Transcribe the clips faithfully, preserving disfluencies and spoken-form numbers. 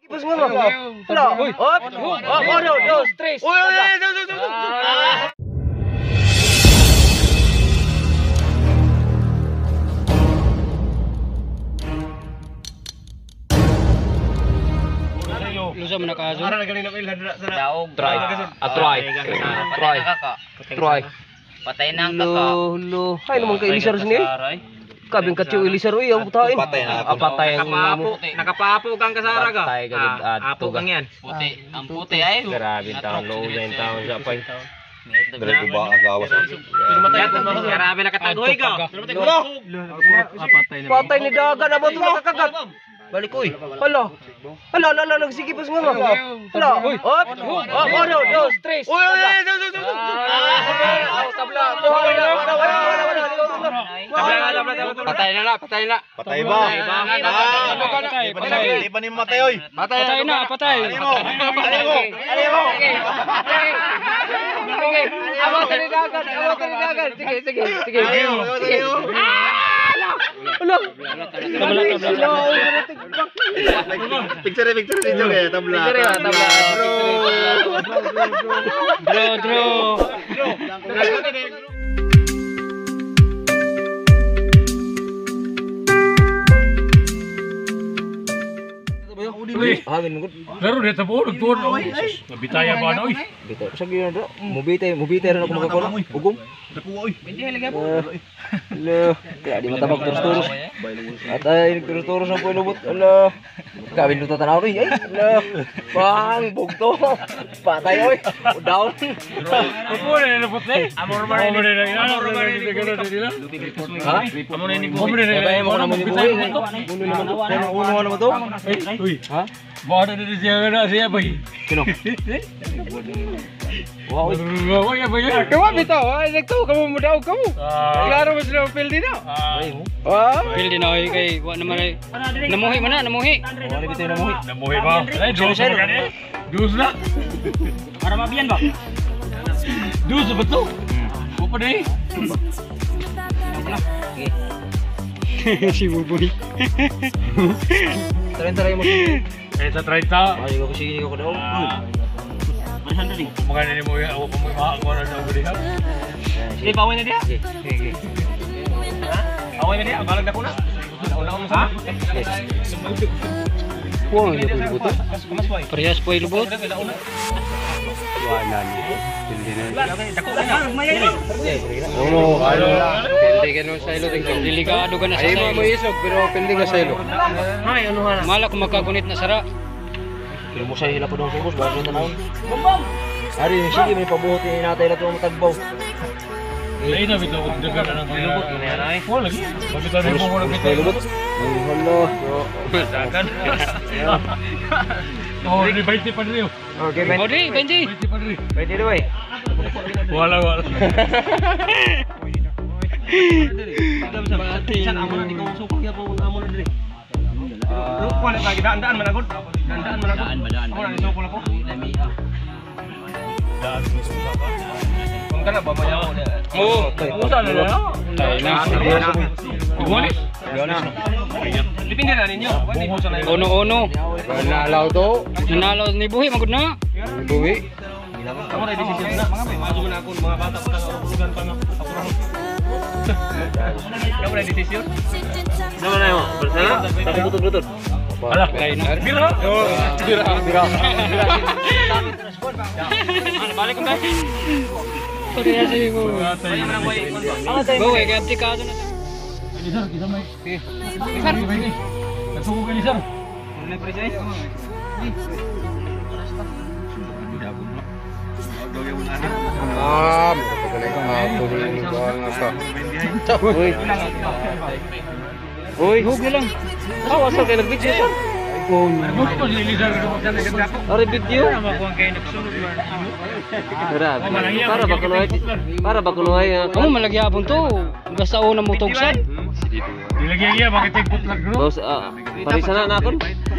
Pas nga ba? Wala. Uy. Hop. Oh, oh, dos, tres. Uy, uy, uy, dos, dos, dos. Lusa man nakaso. Ara na ganina ko ilhan sa Daog. Try. Ah, try. Try. Try. Patay na ang kaka. Lo, hay naman kay Elisar sini. Kabing katyo Elisar uy, ang putain. Patay na ako. Ah, patay ang Nakapapo, nakapapo kang kasara ka. Patay ka gud ato kang yan. Puti, ang puti ay. Grabe taon lo, den taon sa pay. Dali ko ba ang gawas. Grabe nakatagoy ka. Patay ni dagan amo to makakagat. Balik uy. Hala. Hala, hala, nagsige pas nga. Hala. Hop. Oh, oh, dos, tres. Uy, uy, dos, dos, dos. Ah, tabla. Wala, wala, wala, wala. Patay na na, patay na. Patay ba? Di pa ni matay oy. Patay na, patay. Ano mo? Ano mo? Ano mo? Sige. Amo tani dagan, amo tani dagan. Sige, sige, sige. Sige. Hala. Tabla, tabla. Picture picture video kaya tabla. Picture tabla. Bro, bro. Hangin mo. Laro dito po, nagtuon ako. Nabitaya ba na, oy? Bito. Sa giyon do. Mubite, mubite ron ako makakuha. Ugong. Dapo oy. Lo, kaya di matabag terus-terus. At ay terus-terus ang pulubot. Ala. Kabin luto tanaw ri. Ay, ala. Bang bugto. Patay oy. Down. Opo na napot na. Amor man ni. Amor na ni. Amor man ni. Nila. Ha? Amor ni. Amor ni. Kaya mo naman ni buhay. Uno naman to. Uno naman to. Uy. Ha? Bada na siya na siya ba? Kino? Wow. Wow, ya ba yan? Kamu bitaw, ay nagto kamu mudaw kamu. Klaro mo sila field din na. Ah, field din ay kay wa naman ay namuhi man na, namuhi. Wala bitaw na muhi. Namuhi ba? Ay, dos na gani. Dos na. Para mabiyan ba? Dos ba to? Mo pa dai. Si Buboy. Taray-taray mo. Eh sa treinta. Ay, ko sige ko daw. Magana ni mo ya, ako mo ako na sa uli ha. Sige, paway na dia. Sige. Paway na dia, balag na ko na. Una ko sa. Kuang niya po buto. Parehas po ilubot. Wala ni. Hindi na. Dako na. Ono, ano. Pindi ka nun sa ilo tingkong. Delikado ka na sa Ay mo sayo. mo isog pero pindi ka sa ilo. Ay, ano ha? Malak makagunit na sara. Kaya mo sa hila pa daw subos bago na naon. Ari, sige may pabuhot ni natay na to matagbaw. Ay na bitaw ko daga na ng Ilubot mo na yan ay. Wala lagi. Mabitaw ni mo mo Kay bitaw. lubot. Ay hello. Dagan. Oh, di baiti pa rin. Okay, ben. Odi, Benji. Baiti pa rin. Pwede daw eh. Wala wala. San amo na di ko supang ya po amo na dire. Lu ko na lagi daan-daan managod. Daan-daan managod. Daan ba daan. Amo na isupol ako. Daan mo sa ka. Kung kana ba mayaw na. Oo. Usa na na. Tay na. Igualis. Dipindi na ninyo. Wani mo sa nayo. Ono-ono. Nanalaw to. Nanalo ni Buhi magud na. Buwi. Amo na decision na. Mga maso na ako mga bata pa sa urugan pa na. Kamu na decision? Nama na yo. Bersala. Tapi betul-betul. Ala. Bira. Bira. Bira. Balik ko ba? Sorry ya sih ko. Bawa kay aplikado na. Lisar, kita may. Lisar. Nasuko ka lisar. Ano pre say? Ah, pagkalay ka mapunin ko ang asa. Uy. Uy, hug na lang. Ah, wasa kay nag-video sa. Ano ko si lisar ko magkana ganda ko. Ari video. Tama ko ang kay nagsulod man. Grabe. Para ba kuno ay para ba kuno ay Kamu malagyapon to. Basta una mo tugsan. Dilagyan niya bakit tigpot lang bro. Boss, ah, parisa na nakon.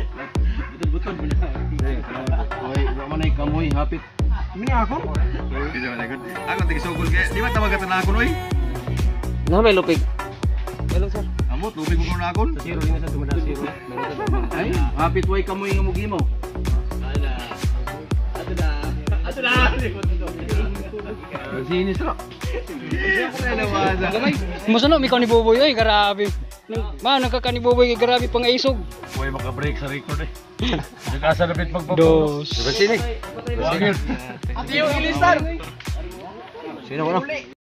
Oy, wa man ay kamoy hapit. Mini ako? Video na gud. Ako tigisugol kay di ba tawag ka na ako oy. Na may lupig. Hello sir. Amot lubig mo na ako. Zero rin sa tumada zero. Ay, hapit way kamoy nga mo gimaw. Sini sro. Musta no, mikaw ni Boboy, ay, grabe. Ma, nagkaka ni Boboy, grabe pang isog. Huwag maka-break sa record eh. Nag-asa na bit magpapaw. Dos. Sini. Sige. Ati yung ilisan. Sino ko no?